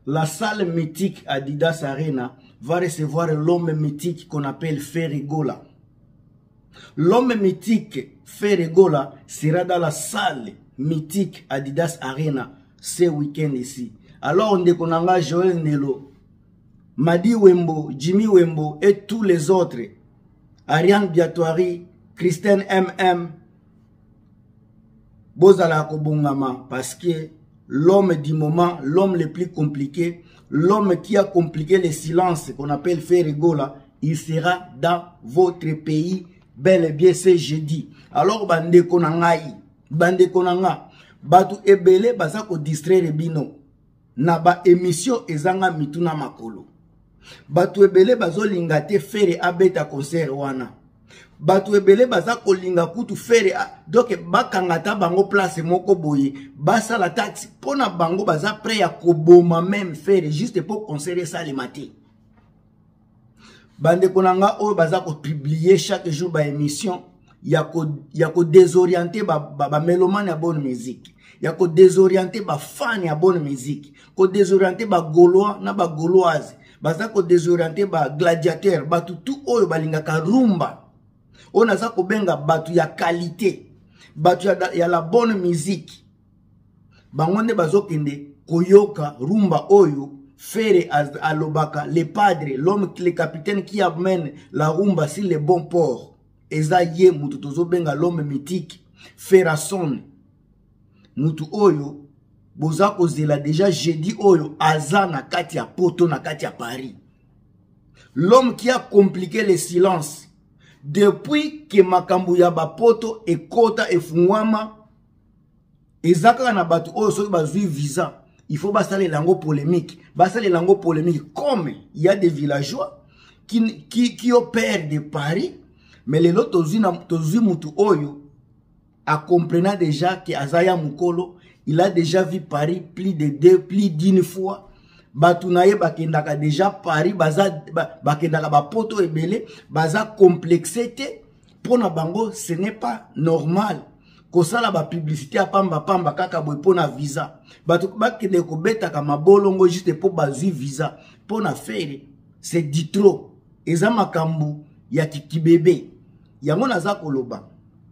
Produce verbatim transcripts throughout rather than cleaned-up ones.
la salle mythique Adidas Arena va recevoir l'homme mythique qu'on appelle Ferregola. L'homme mythique Ferregola sera dans la salle mythique Adidas Arena ce week-end ici. Alors on déconnanga Joël Nelo, Madi Wembo, Jimmy Wembo et tous les autres, Ariane Biatoari, Christine M M, Bozala Kobongama, parce que l'homme du moment, l'homme le plus compliqué, l'homme qui a compliqué le silence qu'on appelle Ferregola, il sera dans votre pays bel et bien ce jeudi. Alors bande konangai, bande konanga, batu ebele baza ko distraire bino na ba émission ezanga mituna makolo. Batu ebele bazo lingate fere abeta concert wana. Batu ebele baza ko linga kutu fere donc bakangata bango place moko boye basa la taxi pona bango baza prêt ya koboma même fere juste pour concert ça le matin. Bande konanga o baza ko publier chaque jour ba émission ya ko ya ko désorienter ba ba, ba mélomane ya bonne musique. Ya ko désorienter ba fan ya bonne musique. Ko désorienter ba gaulois na ba gauloise. Baza ko désorienter ba gladiateur ba tout oyo balingaka rumba. On a ça ko benga batu ya qualité. Batu ya, ya la bonne musique. Bangonde bazokende koyoka rumba oyo Fere alobaka, le padre, l'homme, le capitaine qui amène la rumba sur le bon port. Eza ye mutu tozo benga l'homme mythique, Ferrason. Mutu oyo, boza kozela déjà jeudi oyo, aza na kati ya poto na kati ya Paris. L'homme qui a compliqué le silence. Depuis que makambu ya ba poto e kota e fungwama, ezaka na batu oyo soki bazui visa. Il faut passer les langues polémiques. Passer les langues polémiques. Comme il y a des villageois qui, qui, qui opèrent de Paris, mais les autres, Tozu Mutu Oyo, a comprenant déjà que Azaya Mukolo, il a déjà vu Paris plus de deux, plus d'une fois. Batunaye Bakendaka déjà Paris, Baza Bakendaka Bapoto et Belé, Baza complexité. Pour na bango, ce n'est pas normal. Kosala ba publicité a pamba pamba kaka boy pona visa. Batu bakende ko beta ka mabolongo juste pour bazui visa. Pona faire c'est dit trop. Eza makambu ya kikibebe. Yango naza koloba.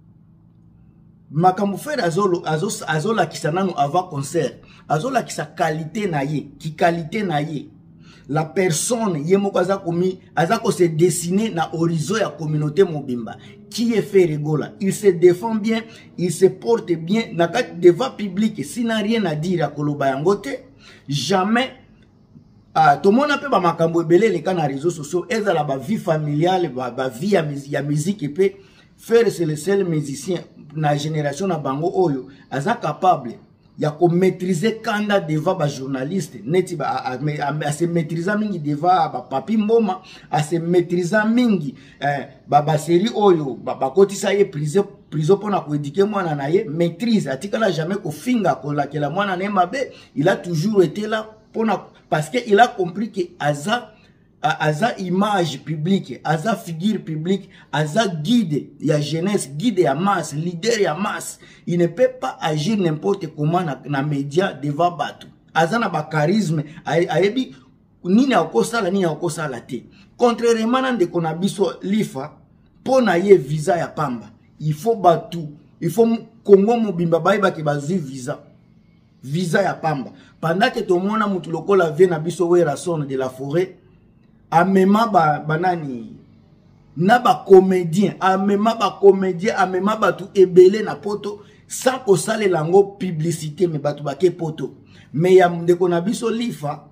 Makambu faire azolo azos azola kisanano avant concert. Azola kisa qualité na ye, ki qualité na ye. La personne yemoko aza komi azako se dessiner na horizon ya communauté mobimba qui est Ferregola. Il se défend bien, il se porte bien na kat devant public, s'il n'a rien à dire à koloba yangote, jamais ah tout le monde peut ba makambo ebele les cas na réseaux sociaux, ezala ba vie familiale, ba, ba vie ya, ya musique peut faire c'est le seul musicien na génération na bango oyo aza capable ya ko maîtriser kanda devant ba journaliste neti ba a, a, a, a se maîtriser mingi devant ba papi mboma a se maîtriser mingi eh, ba ba série oyo ba ba kotisa ye prison prison pona ko éduquer mwana na ye maîtrise atikala jamais ko finga ko la kela mwana na mabe il a toujours été là pona parce que il a compris que aza aza image publique, aza figure publique, aza guide ya jeunesse, guide ya masse, leader ya masse. Il ne peut pas agir n'importe comment na, na média devant batu. Aza na ba charisme, ayebi nini akosala nini akosala te. Contrairement à de konabiso lifa, pona ye visa ya pamba. Il faut batu, il faut Congo mobimba baiba ke bazi visa. Visa ya pamba. Pendant que tout le monde a mutu lokola vie na biso we rason de la forêt, amema ba banani na ba comédien amema ba comédien amema batu ebele na poto sans ko sale lango publicité mais batu ba ke poto mais ya ndeko na biso lifa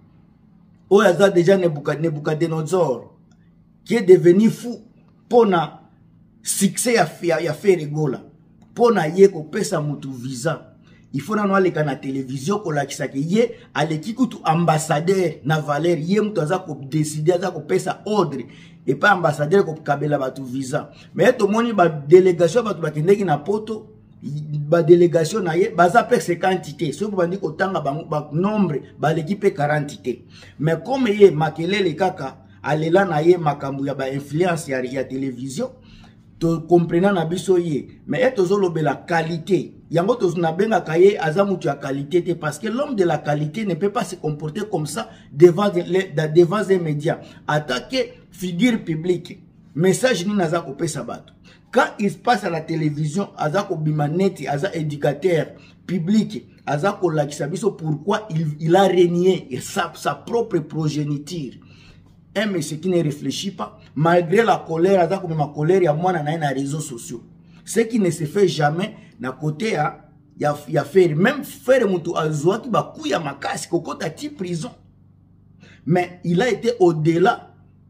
o yaza déjà Nebukadnezar qui est devenu fou pona succès ya ya, ya Ferregola pona ye ko pesa mutu visa. Il faut na aller na télévision ko lakisa ke ye aleki kutu ambassadeur na Valer ye mtu aza ko décider aza ko pesa ordre et pas ambassadeur ko kabela batu visa mais to moni ba délégation batu bakendeki na poto ba délégation na ye baza pe quantité so ko bandi ko tanga ba nombre ba l'équipe quarante mais comme ye makelele kaka alela na ye makambu ya ba influence ya, ya télévision to comprenant na biso ye mais eto zolo be la qualité yango tozuna benga kaye azamutu ya qualité parce que l'homme de la qualité ne peut pas se comporter comme ça devant les, devant les médias. Attaquer figure publique. Message ni naza kopesa bato. Quand il se passe à la télévision, azako bimaneti, aza éducateur public, azako lakisabiso pourquoi il, il a régné sa, sa propre progéniture. Un monsieur qui ne réfléchit pas, malgré la colère, azako ma colère ya mwana na na réseaux sociaux. Ce qui ne se fait jamais na côté ya ya, ya faire même faire mutu azwa ki ba kuya makasi kokota ti prison. Mais il a été au-delà.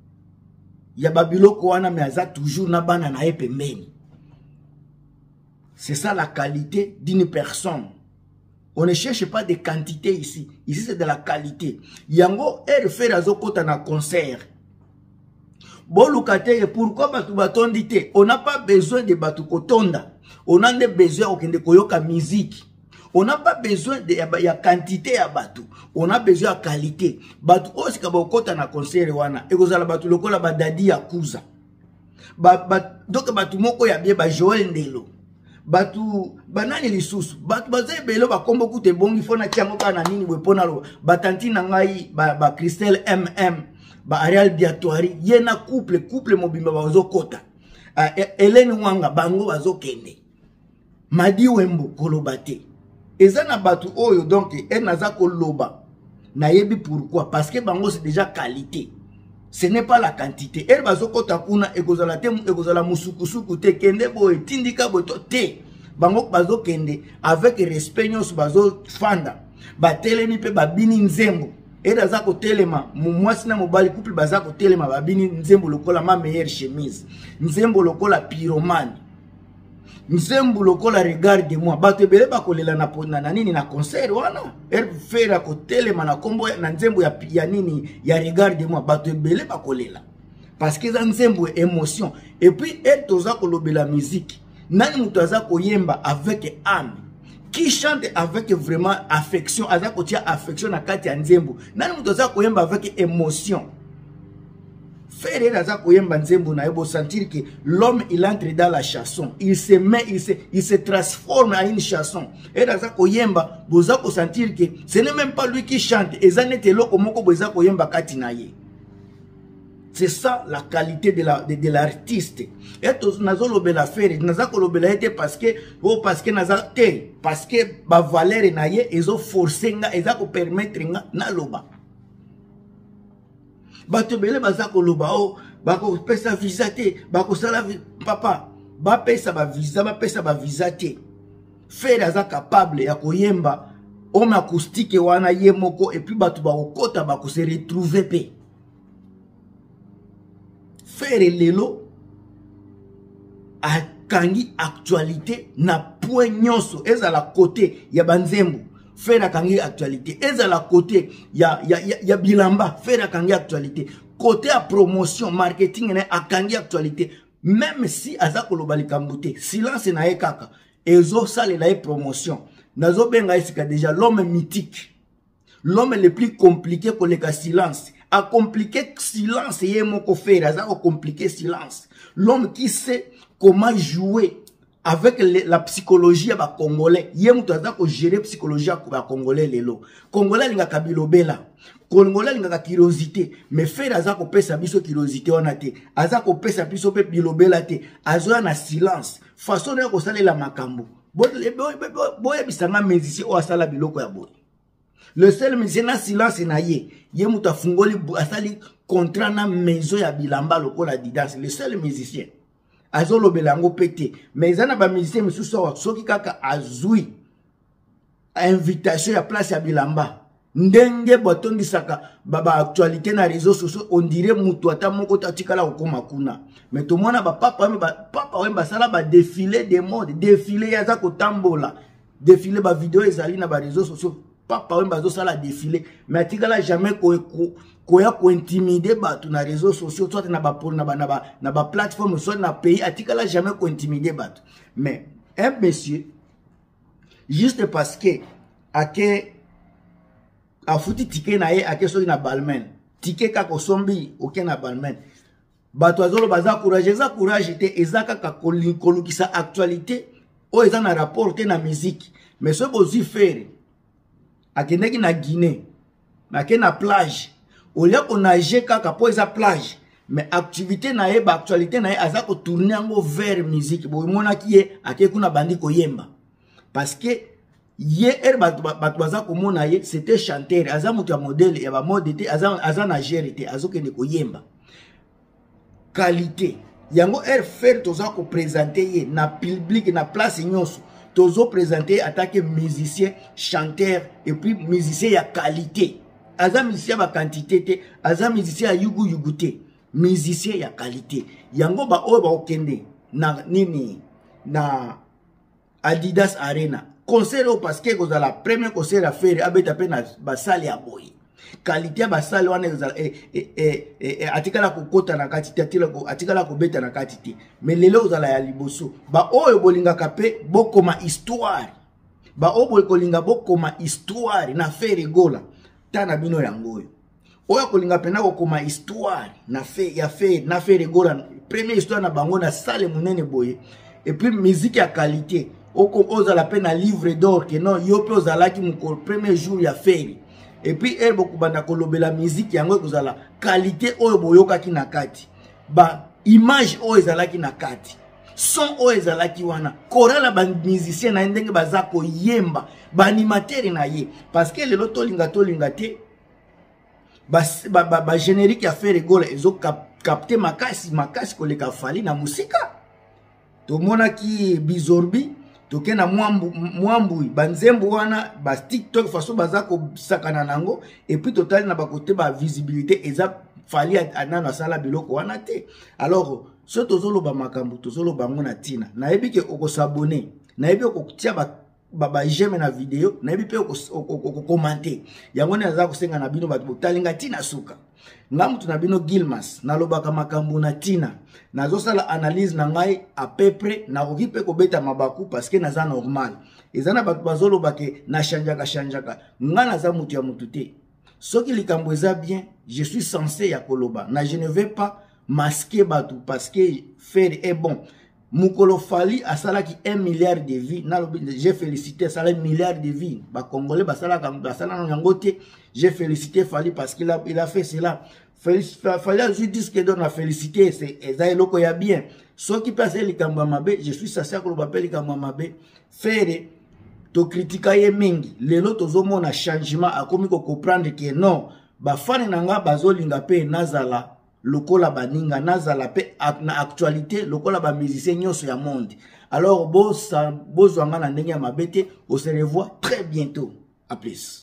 Ya babiloko wana me aza toujours na bana na pembeni. C'est ça la qualité d'une personne. On ne cherche pas de quantité ici. Ici c'est de la qualité. Yango er faire azokota na concert. Bon lukate pourquoi batu batondite? On n'a pas besoin de batu kotonda. On a besoin okende koyoka musique. On n'a pas besoin de ya quantité ya batu. On a besoin de qualité. Batu osi kabokota na concert wana. Ekozala batu lokola badadi ya kuza. Ba, ba, donc batu moko ya bie ba Joel Ndelo. Batu banani lisusu. Batu bazaye belo ba kombo kute bongi fona tiango kana nini wepona lo. Batanti na ngai ba, ba Christelle M M. Ba Ariel Biatoire. Yena couple couple mobimba bazo kota. Uh, Hélène Wanga bango bazo kende. Madi Wembo kolobate. Ezana batu oyo donc et naza koloba na yebi pourquoi parce que bango c'est déjà qualité, ce n'est pas la quantité. El bazo kota kuna ekozala te ekozala musukusuku te kende boy tindika boto te bango bazo kende avec respect nyos bazo fanda ba telemi pe babini nzembo et naza ko telema mwasi na mobali couple baza ko telema babini nzembo lokola ma meilleure chemise nzembo lokola pyromane Nzembo lokola regarde moi bato bele bakolela na pona na nini na concert wana er fera ko telema na kombo na nzembo ya ya nini ya regarde moi bato bele bakolela parce que za nzembo émotion et puis er toza ko lobela musique nani muto aza ko yemba avec âme qui chante avec vraiment affection aza ko tia affection na kati ya nzembo nani muto aza ko yemba avec émotion. Faire raza koyemba nzembo na yebo sentir que l'homme il entre dans la chanson, il se met, il se, il se transforme en une chanson. Et raza koyemba boza ko sentir que ce n'est même pas lui qui chante, ezanete loko moko boza koyemba kati na ye. C'est ça la qualité de la de, de l'artiste. Et tous nazo lobela faire, naza ko lobela été parce que oh parce que naza te, parce que ba valeur na ye ezo forcer nga eza ko permettre nga na loba. Bato bele bazako loba o bako pesa visa te bako sala papa ba pesa ba visa ba pesa ba visa te faire aza capable ya koyemba homme acoustique wana ye moko et puis bato ba okota bako se retrouver pe faire lelo akangi actualité na point nyonso ezala côté ya banzembo faire la kangi actualité. Et à la côté, il y a, y, a, y a bilamba, faire la kangi actualité. Côté à promotion, marketing, il y a kangi actualité. Même si azako lobali kambute, silence na e kaka. Ezo sale la e promotion. Nazo benga esika déjà l'homme mythique. L'homme le plus compliqué pour le cas silence. A compliqué silence, yé moko faire, azako compliqué silence. L'homme qui sait comment jouer avec la psychologie ya ba congolais yé mutu aza ko gérer psychologie ya ba congolais lelo congolais linga kabilobela congolais linga curiosité mais faire aza ko pesa biso curiosité wana te aza ko pesa biso pe bilobela te azoya na silence façon ya ko salela makambo boye bisanga musicien o asala biloko ya boye le seul musicien na silence na ye yé mutu afungoli asali contrat na maison ya bilamba lokola Didas le seul musicien azolo belango pété mais zana ba musicien misusu wa soki kaka azui invitation ya place ya bilamba ndenge botondi saka baba actualité na réseaux sociaux on dirait mutu ata moko tatikala okoma kuna mais to mona ba papa ba papa wemba sala ba défilé de mode défilé ya za ko tambola défilé ba vidéo ezali na ba réseaux sociaux papa wemba zo sala défilé mais atikala jamais ko koya ko intimider batu na réseaux sociaux soit na ba na ba na ba na ba plateforme soit na pays atikala jamais ko intimider batu mais un monsieur juste parce que ake a fouti ticket na ye ake so na balmen ticket ka ko sombi oke na balmen batu azolo baza courage za courage te ezaka ka kolukisa actualité o eza na rapport te na musique mais so bozwi faire akendeki na Guinée make na plage olia ko nager kaka po eza plage mais activité na ye ba actualité na ye aza ko tourner yango vers musique bo mona ki ye ake kuna bandi ko yemba parce que ye er batu baza ko mona ye c'était chanteur aza mutu ya modèle ya ba mode te aza aza na gérer te azokende ko yemba qualité yango er faire toza ko présenter ye na public na place nyonso tozo présenter attaquer musicien chanteur et puis musicien ya qualité aza musicien ba quantité te aza musicien ya yugu yugu te musicien ya qualité yango ba oyo ba okende na nini na Adidas Arena concert au parce que la premier concert à faire abeta pe na basali ya boy qualité basali wana e e e atikala kokota na kati te atikala kobeta na kati te mais lelo ozala ya liboso ba oyo bolingaka pe bokoma histoire ba oyo kolinga bokoma histoire na faire gola tana bino yango oyo oyo kolinga pena kokoma histoire na fe ya fe na faire gola première histoire na bango na salle munene boye et puis musique ya qualité oko ozala pe na livre d'or que non yo pe ozalaki mukolo premier jour ya faire et puis elle beaucoup banda kolobela musique yango kozala qualité oyo boyokaki na kati ba image oyo ezalaki na kati son oyo ezalaki wana korala ba musicien na ndenge baza ko yemba ba animateur na ye parce que lelo tolinga tolinga te ba ba, ba, ba générique ya faire gola ezo cap, capter makasi makasi koleka fali na musika to mona ki bizorbi toke na mwambu mwambu banzembo wana ba TikTok façon baza ko sakana nango et puis total na ba côté ba visibilité eza fali anana sala biloko wana te alors so tozolo ba makambu tozolo bango na tina na yebi ke oko s'abonner na yebi ko tia ba ba j'aime na vidéo na yebi pe ko commenter yango ne aza ko senga na bino ba talinga tina suka ngamu tuna bino Gilmas na lobaka makambu na tina nazo sala analyse na ngai à peu près na koki pe ko beta mabaku parce que naza normal ezana batu bazolo bake na chanjaka chanjaka ngana za mutu ya mutu te soki likambo eza bien je suis censé ya koloba na je ne vais pas masquer batu parce que faire est bon Mukolo Fali a salaki un milliard de vies. J'ai félicité ça un milliard de vies. Ba Congolais ba salaka ba salana nyangote. J'ai félicité Fali parce qu'il a il a fait cela. Fali a juste dit que donne la félicité c'est eza eloko ya bien. Ce qui passe les kamba mabe, je suis sacé ko ba peli kamba mabe. Faire to critiquer ye mingi. Lelo tozomo na changement a komi ko comprendre que non, ba fani nanga bazolinga pe nazala lokola baninga nazala pe na actualité lokola ba musicien nyonso ya monde. Alors bosa bozwanga na ndenge ya mabete, on se revoit très bientôt. À plus.